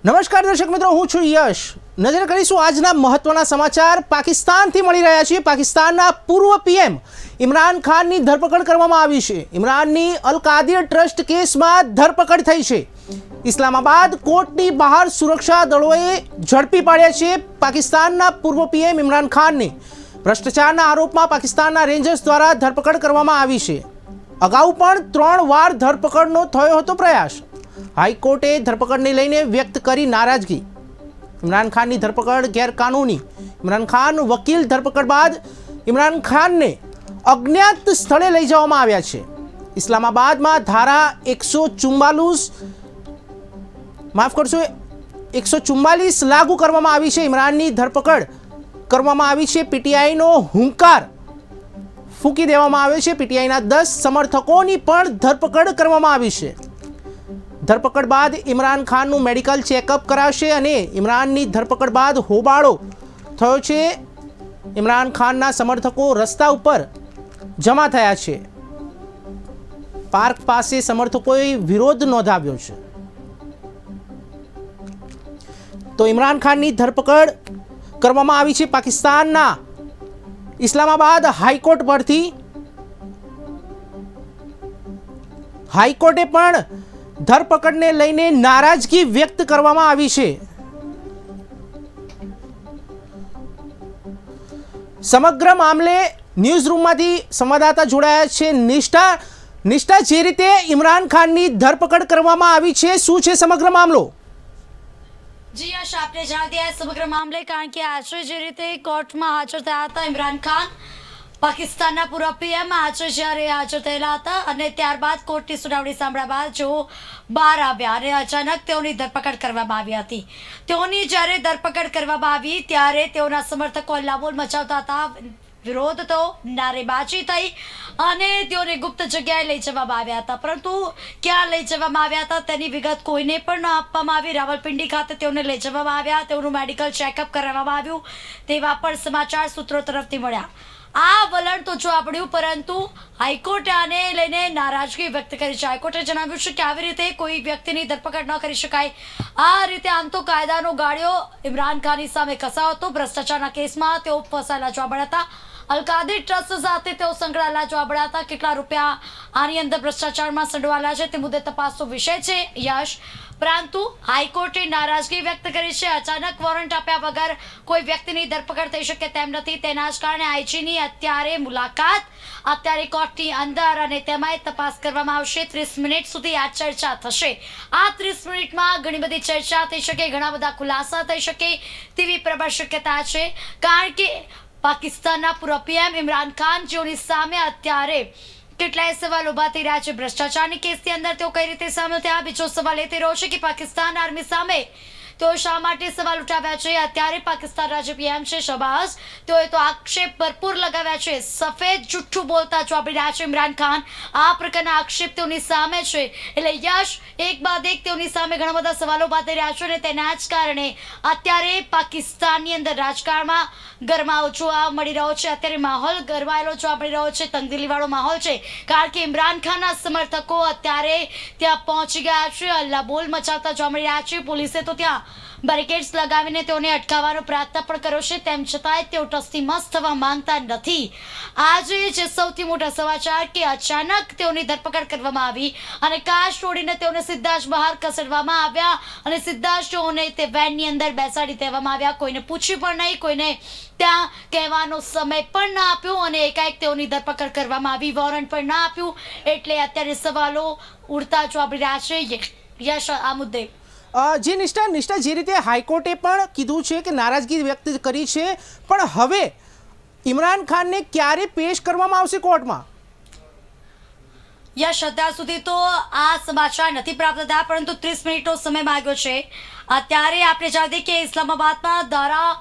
નમસ્કાર દર્શક મિત્રો, હું છું યશ। નજર કરીશું આજના મહત્વના સમાચાર પાકિસ્તાનથી મળી રહ્યા છે। પાકિસ્તાનના પૂર્વ પીએમ ઇમરાન ખાનની ધરપકડ કરવામાં આવી છે। ઇમરાનની અલ કાદિર ટ્રસ્ટ કેસમાં ધરપકડ થઈ છે। ઇસ્લામાબાદ કોર્ટની બહાર સુરક્ષા દળોએ ઝડપી પાડ્યા છે પાકિસ્તાનના પૂર્વ પીએમ ઇમરાન ખાનને। ભ્રષ્ટાચારના આરોપમાં પાકિસ્તાનના રેન્જર્સ દ્વારા ધરપકડ કરવામાં આવી છે। અગાઉ પણ 3 વાર ધરપકડનો થયો હતો પ્રયાસ। हाईकोर्टे धरपकड़ ने लईने व्यक्त करी नाराजगी। इमरान खान की धरपकड़ गैरकानूनी। इमरान खान वकील धरपकड़ बाद इमरान खान ने अज्ञात स्थले लई जवामां आव्या छे। इस्लामाबाद में धारा 144 माफ करशो 144 लागू करवामां आवी छे। इमरान की धरपकड़ करवामां आवी छे। पीटीआई नो हुंकार फूकी देवामां आव्यो छे। पीटीआई ना 10 समर्थकों की पण धरपकड़ करवामां आवी छे। धरपकड़ बाद इमरान खान नु मेडिकल चेकअप कराशे अने इमरान धरपकड़ बाद होबाळो थयो छे। इमरान खान ना समर्थको रस्ता पर जमा थया छे। पार्क पासे समर्थकोए विरोध नोंधाव्यो छे। तो इमरान खान नी धरपकड़ करवामां आवी छे पाकिस्तानना इस्लामाबाद हाईकोर्ट परथी। हाईकोर्टे पण धरपकड़ ने लईने नाराजगी व्यक्त करवामां आवी छे। समग्र मामले न्यूज रूम मांथी संवाददाता जोड़ाया छे। निष्ठा जे रीते इमरान खान की धरपकड़ करवामां आवी छे, शुं छे समग्र मामलो? जी यश, आपने जाण दिया है समग्र मामले, कारण के आज जे रीते कोर्ट में हाजर थया हता इमरान खान, पाकिस्तानना पूर्व पीएम आज જ્યારે હાજર થયેલા હતા અને ત્યારબાદ કોર્ટની સુનાવણી સાંભળ્યા બાદ જો બહાર આવ્યા અને અચાનક તેઓની ધરપકડ કરવામાં આવી હતી। તેઓની જ્યારે ધરપકડ કરવામાં આવી ત્યારે તેઓના સમર્થકો હલ્લાબોલ મચાવતા હતા। વિરોધ તો નારેબાજી થઈ અને તેઓને ગુપ્ત જગ્યાએ લઈ જવામાં આવ્યા હતા, પરંતુ ક્યાં લઈ જવામાં આવ્યા હતા તેની વિગત કોઈને પણ ન આપવામાં આવી। રાવલપિંડી ખાતે તેઓને લઈ જવામાં આવ્યા, તેઓનું મેડિકલ ચેકઅપ કરવામાં આવ્યું તેવા પણ સમાચાર સૂત્રો તરફથી મળ્યા। आ वलण तो जोवा पड्युं, परंतु हाईकोर्टे आने लईने नाराजगी व्यक्त करी छे। हाईकोर्टे जणाव्युं छे के आवी रीते कोई व्यक्तिनी धरपकड़ न करी शकाय। आ रीते आम तो कायदानो गाड़ियो इमरान खाननी सामे कसायो हतो। भ्रष्टाचारना केसमां तेओ फसायेला जोवा मळ्या हता। अल कादिर ट्रस्ट साथे तेओ संकळाયેલા જોવા મળ્યા હતા। કેટલા રૂપિયા આની અંદર ભ્રષ્ટાચારમાં સંડોવાયેલા છે તે મુદ્દે તપાસનો વિષય છે યશ, परंतु हाईकोर्टे नाराजगी व्यक्त करी है। अचानक वॉरंट आप्या वगर कोई व्यक्तिनी धरपकड़ थई शके तेम नथी, तेना ज कारणे आईजीनी अत्यारे मुलाकात अत्यारे कोर्टनी अंदर अने तेमाय तपास करवामां आवशे। 30 मिनिट सुधी आ चर्चा थशे। आ 30 मिनिटमां घणी बधी चर्चा थई शके, घणा बधा खुलासा थई शके तेवी प्रबळ शक्यता छे, कारण के पाकिस्तानना पूर्व पीएम इमरान खान जेओनी सामे अत्यारे કેટલાય સવાલ ઉભા થઈ રહ્યા છે। ભ્રષ્ટાચારની કેસની અંદર તેઓ કઈ રીતે સામેલ થયા? બીજો સવાલ એ થઈ રહ્યો છે કે પાકિસ્તાન આર્મી સામે તેઓ શા માટે સવાલ ઉઠાવ્યા છે? અત્યારે પાકિસ્તાન રાજ્ય પીએમ છે શહબાઝ, તેઓએ તો આક્ષેપ ભરપૂર લગાવ્યા છે। સફેદ જુઠ્ઠું બોલતા જોવા મળી રહ્યા છે ઇમરાન ખાન। આ પ્રકારના આક્ષેપ તેઓની સામે છે, એટલે યશ એક બાદ એક તેઓની સામે ઘણા બધા સવાલો ઉભા થઈ રહ્યા છે અને તેના જ કારણે અત્યારે પાકિસ્તાનની અંદર રાજકારણમાં ગરમાવો જોવા મળી રહ્યો છે। અત્યારે માહોલ ગરમાયેલો જોવા મળી રહ્યો છે, તંગદિલીવાળો માહોલ છે, કારણ કે ઇમરાન ખાનના સમર્થકો અત્યારે ત્યાં પહોંચી ગયા છે, હલ્લાબોલ મચાવતા જોવા મળી રહ્યા છે। પોલીસે તો ત્યાં બેરિકેડ્સ લગાવીને તેઓને અટકાવવાનો પ્રયત્ન પણ કર્યો છે, તેમ છતાંય તેઓ ટસ્તીમસ્ત થવા માંગતા નથી। આજે જે સૌથી મોટા સમાચાર કે અચાનક તેઓની ધરપકડ કરવામાં આવી અને કાર છોડીને તેઓને સીધા જ બહાર ખસેડવામાં આવ્યા અને સીધા જ તેઓને તે વેનની અંદર બેસાડી દેવામાં આવ્યા। કોઈને પૂછ્યું પણ નહીં, કોઈને ત્યાં કહેવાનો સમય પણ ન આપ્યો અને એકાએક તેઓની ધરપકડ કરવામાં આવી, વોરંટ પણ ન આપ્યું, એટલે અત્યારે સવાલો ઉડતા જોવા મળી રહ્યા છે યશ આ મુદ્દે। जी निष्ठा जे रीते हाईकोर्टे पण कीधुं छे के नाराजगी व्यक्त करी छे, पण हवे इमरान खान ने क्यारे पेश करवामां आवशे कोर्टमां? यश અત્યાર સુધી તો આ સમાચાર નથી પ્રાપ્ત થયા, પરંતુ 30 મિનિટનો સમય માંગ્યો છે। અત્યારે આપણે જાણીએ કે ઇસ્લામાબાદમાં ધારા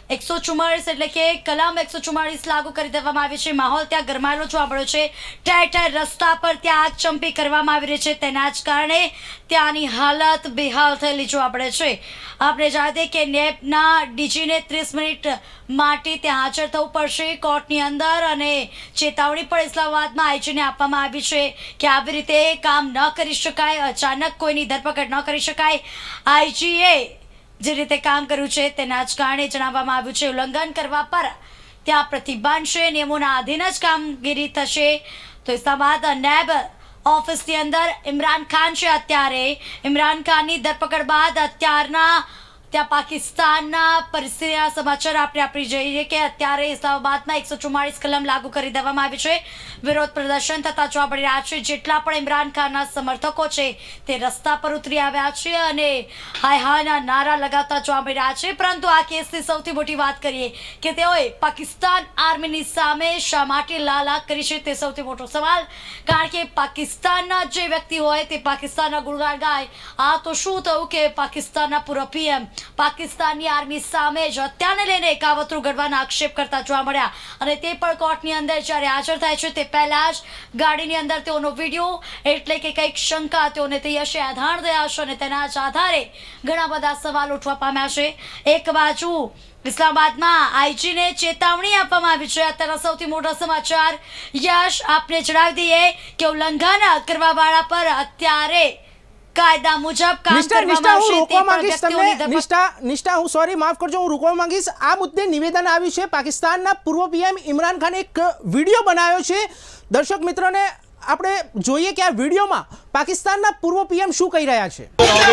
144 એટલે કે કલમ 144 લાગુ કરી દેવામાં આવી છે. માહોલ ત્યાં ગરમાયેલો જોવા મળ્યો છે. ઠેર ઠેર રસ્તા પર ત્યાં આગચંપી કરવામાં આવી રહી છે. તેના જ કારણે ત્યાંની હાલત બેહાલ થયેલી જોવા મળે છે. આપણે જાણીએ કે નેપના ડીજીને 30 મિનિટ માટે ત્યાં હાજર થવું પડશે કોર્ટની અંદર અને ચેતવણી પણ ઇસ્લામાબાદમાં આઈજીને આપવામાં આવી છે કે આવી રીતે કામ ન કરી શકાય, અચાનક કોઈની ધરપકડ ન કરી શકાય. આઈજીએ જે રીતે કામ કર્યું છે તેના જ કારણે જણાવવામાં આવ્યું છે ઉલ્લંઘન કરવા પર ત્યાં પ્રતિબંધ છે, નિયમોના આધીન જ કામગીરી થશે. તો ઇસ્લામાબાદ નેબ ઓફિસની અંદર ઇમરાન ખાન છે. અત્યારે ઇમરાન ખાનની ધરપકડ બાદ અત્યારના ત્યાં પાકિસ્તાનના પરિસ્થિતિના સમાચાર આપણે આપી જઈએ કે અત્યારે ઇસ્લામાબાદમાં 144 કલમ લાગુ કરી દેવામાં આવી છે. વિરોધ પ્રદર્શન થતા જોવા મળી રહ્યા છે. જેટલા પણ ઇમરાન ખાનના સમર્થકો છે તે રસ્તા પર ઉતરી આવ્યા છે અને હાય હાયના નારા લગાવતા જોવા મળી રહ્યા છે. પરંતુ આ કેસની સૌથી મોટી વાત કરીએ કે તેઓએ પાકિસ્તાન આર્મીની સામે શા માટે લાલા કરી છે તે સૌથી મોટો સવાલ. કારણ કે પાકિસ્તાનના જે વ્યક્તિ હોય તે પાકિસ્તાનના ગુણગાન ગાય. આ તો શું થયું કે પાકિસ્તાનના પૂર્વ પીએમ પાકિસ્તાનની આર્મી સામે જ હત્યાને લઈને કાવતરું ઘડવાના આક્ષેપ કરતા જોવા મળ્યા અને તે પણ કોર્ટની અંદર જ્યારે હાજર થાય છે તે પહેલા જ ગાડીની અંદર તેઓનો વિડીયો એટલે કે કંઈક શંકા તેઓને તે યશે આધાર થયા છે અને તેના જ આધારે ઘણા બધા સવાલો ઉઠવા પામ્યા છે. એક બાજુ ઇસ્લામાબાદમાં આઈજીને ચેતવણી આપવામાં આવી છે. અત્યારના સૌથી મોટા સમાચાર યશ આપને જણાવી દઈએ કે ઉલ્લંઘન કરવાવાળા પર અત્યારે કાયદા મુજબ કામ કરવામાં આવશે. તે પણ વ્યક્તિઓની નિષ્ઠા હું સોરી માફ કરજો, હું રોકવા માંગીશ. આ મુદ્દે નિવેદન આવ્યું છે. પાકિસ્તાનના પૂર્વ પીએમ ઇમરાન ખાને એક વિડીયો બનાવ્યો છે. દર્શક મિત્રોને આપણે જોઈએ કે આ વિડીયોમાં પાકિસ્તાનના પૂર્વ પીએમ શું કહી રહ્યા છે.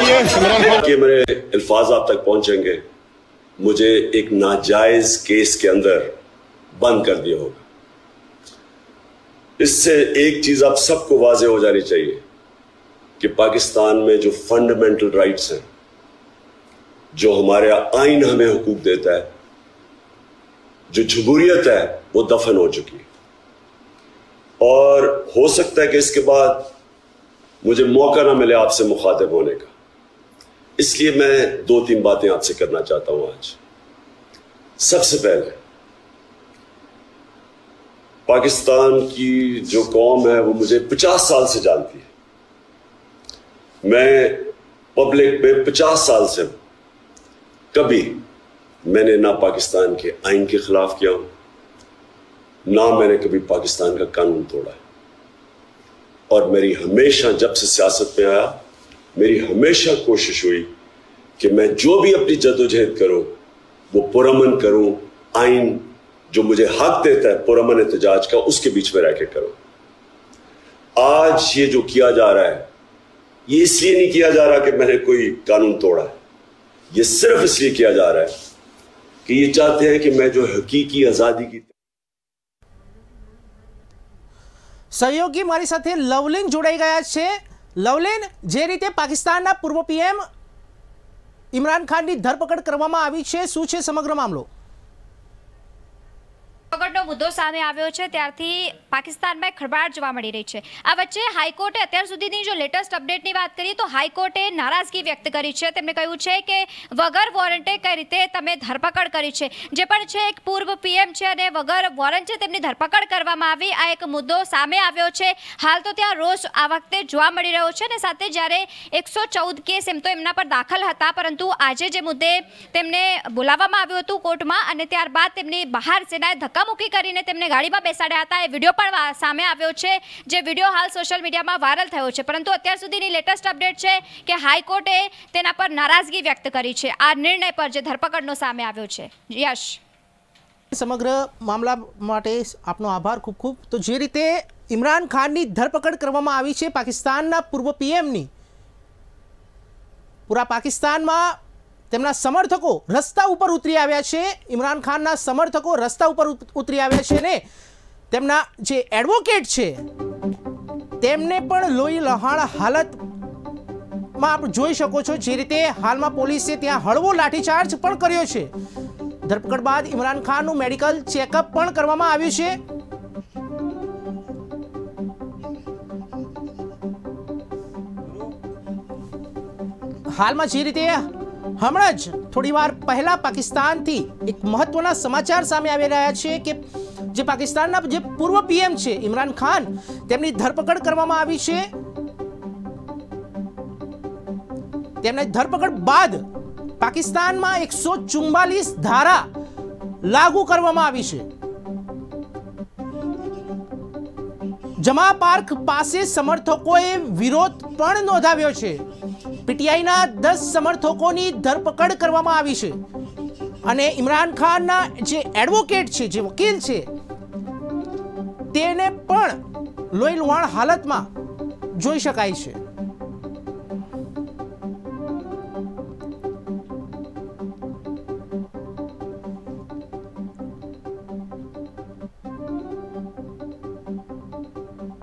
कि मेरे अल्फाज आप तक पहुंचेंगे, मुझे एक नाजायज केस के अंदर बंद कर दिया होगा. इससे एक चीज आप सबको वाज़ेह हो जानी चाहिए कि पाकिस्तान में जो फंडामेंटल राइट्स हैं, जो हमारे आइन हमें हुकूक देता है, जो जमहूरियत है, वो दफन हो चुकी है. और हो सकता है कि इसके बाद मुझे मौका ना मिले आपसे मुखातिब होने का. इसलिए मैं 2-3 बातें आपसे करना चाहता हूं आज. सबसे पहले पाकिस्तान की जो कौम है वो मुझे 50 साल से जानती है. मैं पब्लिक में 50 साल से हूं. कभी मैंने ना पाकिस्तान के आइन के खिलाफ किया हूं, ना मैंने कभी पाकिस्तान का कानून तोड़ा है. और मेरी हमेशा, जब से सियासत में आया, मेरी हमेशा कोशिश हुई कि मैं जो भी अपनी जद्दोजहद करूं वो पुरअमन करूं. आइन जो मुझे हक देता है पुरअमन एहतजाज का, उसके बीच में रह के करूं. आज ये जो किया जा रहा है, ये इसलिए नहीं किया जा रहा कि मैंने कोई कानून तोड़ा है. ये सिर्फ इसलिए किया जा रहा है कि ये चाहते हैं कि मैं जो हकीकी आजादी की સહયોગી મારી સાથે લવલીન જોડાઈ ગયા છે. લવલીન, જે રીતે પાકિસ્તાનના પૂર્વ પીએમ ઇમરાન ખાનની ધરપકડ કરવામાં આવી છે, શું છે સમગ્ર મામલો? ધરપકડનો મુદ્દો સામે આવ્યો છે ત્યારથી પાકિસ્તાનમાં ખળભળાટ જોવા મળી રહી છે. આ વચ્ચે હાઈકોર્ટે અત્યાર સુધીની જો લેટેસ્ટ અપડેટની વાત કરીએ તો હાઈકોર્ટે નારાજગી વ્યક્ત કરી છે. તેમણે કહ્યું છે કે વગર વોરંટે કઈ રીતે તમે ધરપકડ કરી છે. જે પણ છે એક પૂર્વ પીએમ છે અને વગર વોરંટ છે તેમની ધરપકડ કરવામાં આવી. આ એક મુદ્દો સામે આવ્યો છે. હાલ તો ત્યાં રોષ આ વખતે જોવા મળી રહ્યો છે અને સાથે જ્યારે 114 કેસ એમ તો એમના પર દાખલ હતા, પરંતુ આજે જે મુદ્દે તેમને બોલાવવામાં આવ્યું હતું કોર્ટમાં અને ત્યારબાદ તેમની બહાર સેનાએ ધક્કામુક્કી કરીને તેમને ગાડીમાં બેસાડ્યા હતા. એ વિડીયો પણ સામે આવ્યો છે, જે વિડીયો હાલ સોશિયલ મીડિયામાં વાયરલ થયો છે. પરંતુ અત્યાર સુધીની લેટેસ્ટ અપડેટ છે કે હાઈકોર્ટે તેના પર નારાજગી વ્યક્ત કરી છે આ નિર્ણય પર જે ધરપકડનો સામે આવ્યો છે. યશ, સમગ્ર મામલા માટે આપનો આભાર ખૂબ ખૂબ. તો જે રીતે ઇમરાન ખાનની ધરપકડ કરવામાં આવી છે પાકિસ્તાનના પૂર્વ પીએમની, પૂરા પાકિસ્તાનમાં તેમના સમર્થકો રસ્તા ઉપર ઉતરી આવ્યા છે. ઇમરાન ખાનના સમર્થકો રસ્તા ઉપર ઉતરી આવ્યા છે ને તેમના જે એડવોકેટ છે તેમને પણ લોહી લહાણ હાલતમાં આપ જોઈ શકો છો. જે રીતે હાલમાં પોલીસે ત્યાં હળવો લાઠીચાર્જ પણ કર્યો છે. ધરપકડ બાદ ઇમરાન ખાનનું મેડિકલ ચેકઅપ પણ કરવામાં આવ્યું છે. હાલમાં જે રીતે હમણાં જ થોડીવાર પહેલા પાકિસ્તાનથી એક મહત્વના સમાચાર સામે આવી રહ્યા છે કે જે પાકિસ્તાનના જે પૂર્વ પીએમ છે ઇમરાન ખાન તેમની ધરપકડ કરવામાં આવી છે। તેમની ધરપકડ બાદ પાકિસ્તાનમાં 144 ધારા લાગુ કરવામાં આવી છે। જમા પાર્ક પાસે સમર્થકોએ વિરોધ પણ નોંધાવ્યો છે। પીટીઆઈના 10 સમર્થકોની ધરપકડ કરવામાં આવી છે અને ઇમરાન ખાનના જે એડવોકેટ છે, જે વકીલ છે, તેને પણ લોહીલુહાણ હાલતમાં જોઈ શકાય છે।